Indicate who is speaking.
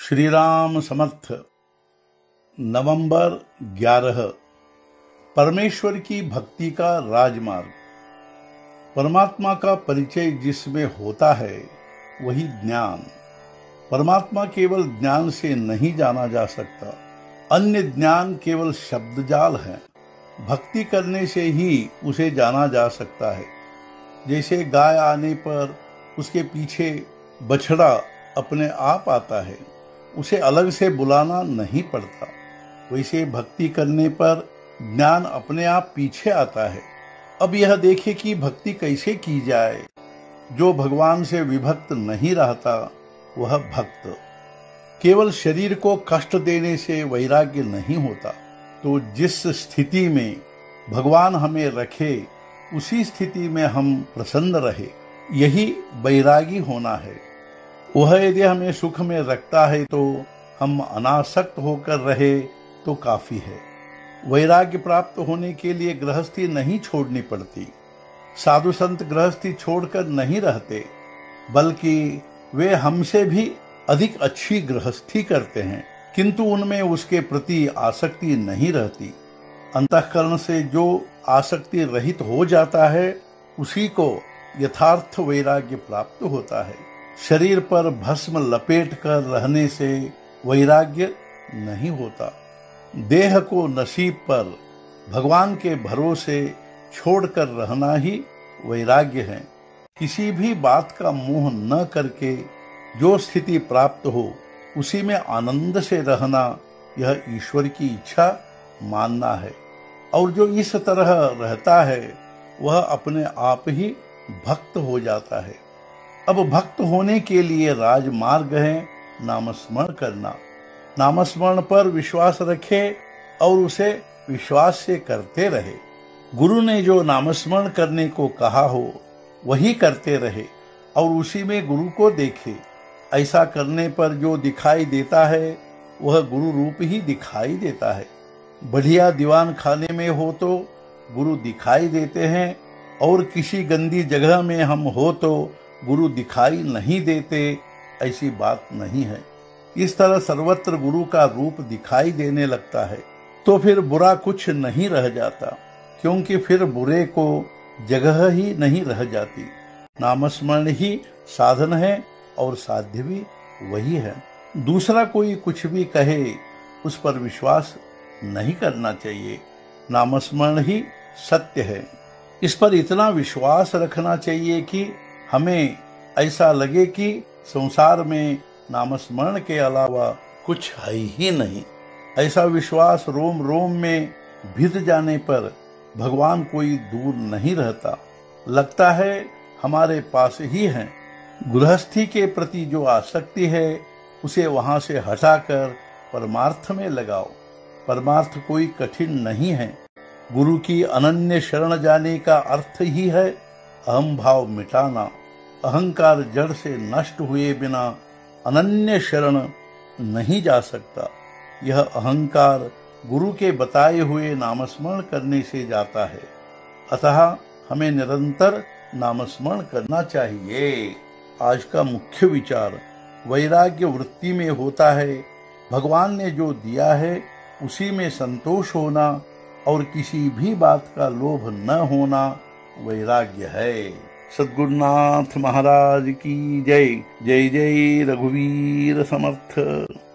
Speaker 1: श्री राम समर्थ। नवंबर 11। परमेश्वर की भक्ति का राजमार्ग। परमात्मा का परिचय जिसमें होता है वही ज्ञान। परमात्मा केवल ज्ञान से नहीं जाना जा सकता, अन्य ज्ञान केवल शब्दजाल है। भक्ति करने से ही उसे जाना जा सकता है। जैसे गाय आने पर उसके पीछे बछड़ा अपने आप आता है, उसे अलग से बुलाना नहीं पड़ता। वैसे भक्ति करने पर ज्ञान अपने आप पीछे आता है। अब यह देखें कि भक्ति कैसे की जाए। जो भगवान से विभक्त नहीं रहता वह भक्त। केवल शरीर को कष्ट देने से वैराग्य नहीं होता, तो जिस स्थिति में भगवान हमें रखे उसी स्थिति में हम प्रसन्न रहे, यही वैरागी होना है। वह यदि हमें सुख में रखता है तो हम अनासक्त होकर रहे तो काफी है। वैराग्य प्राप्त होने के लिए गृहस्थी नहीं छोड़नी पड़ती। साधु संत गृहस्थी छोड़कर नहीं रहते, बल्कि वे हमसे भी अधिक अच्छी गृहस्थी करते हैं, किंतु उनमें उसके प्रति आसक्ति नहीं रहती। अंतःकरण से जो आसक्ति रहित हो जाता है उसी को यथार्थ वैराग्य प्राप्त होता है। शरीर पर भस्म लपेट कर रहने से वैराग्य नहीं होता। देह को नसीब पर भगवान के भरोसे छोड़कर रहना ही वैराग्य है। किसी भी बात का मोह न करके जो स्थिति प्राप्त हो उसी में आनंद से रहना, यह ईश्वर की इच्छा मानना है। और जो इस तरह रहता है वह अपने आप ही भक्त हो जाता है। अब भक्त होने के लिए राजमार्ग है नामस्मरण करना। नामस्मरण पर विश्वास रखे और उसे विश्वास से करते रहे। गुरु ने जो नामस्मरण करने को कहा हो वही करते रहे और उसी में गुरु को देखे। ऐसा करने पर जो दिखाई देता है वह गुरु रूप ही दिखाई देता है। बढ़िया दीवान खाने में हो तो गुरु दिखाई देते हैं, और किसी गंदी जगह में हम हो तो गुरु दिखाई नहीं देते, ऐसी बात नहीं है। इस तरह सर्वत्र गुरु का रूप दिखाई देने लगता है तो फिर बुरा कुछ नहीं रह जाता, क्योंकि फिर बुरे को जगह ही नहीं रह जाती। नामस्मरण ही साधन है और साध्य भी वही है। दूसरा कोई कुछ भी कहे उस पर विश्वास नहीं करना चाहिए। नामस्मरण ही सत्य है। इस पर इतना विश्वास रखना चाहिए कि हमें ऐसा लगे कि संसार में नामस्मरण के अलावा कुछ है ही नहीं। ऐसा विश्वास रोम रोम में भिद जाने पर भगवान कोई दूर नहीं रहता, लगता है हमारे पास ही है। गृहस्थी के प्रति जो आसक्ति है उसे वहां से हटाकर परमार्थ में लगाओ। परमार्थ कोई कठिन नहीं है। गुरु की अनन्य शरण जाने का अर्थ ही है अहम भाव मिटाना। अहंकार जड़ से नष्ट हुए बिना अनन्य शरण नहीं जा सकता। यह अहंकार गुरु के बताए हुए नामस्मरण करने से जाता है। अतः हमें निरंतर नामस्मरण करना चाहिए। आज का मुख्य विचार वैराग्य वृत्ति में होता है। भगवान ने जो दिया है उसी में संतोष होना और किसी भी बात का लोभ न होना वैराग्य है। सद्गुरुनाथ महाराज की जय। जय जय रघुवीर समर्थ।